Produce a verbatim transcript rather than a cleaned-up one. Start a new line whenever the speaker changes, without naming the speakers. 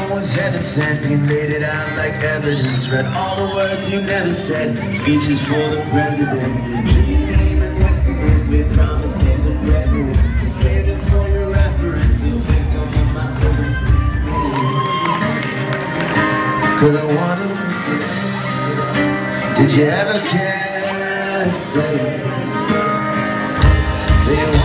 was heaven sent. He laid it out like evidence. Read all the words you never said. Speeches for the president. Dreaming and listening with promises and reverence. To say them for your reference. You victim of my circumstance. Cause I wonder, did you ever care to say they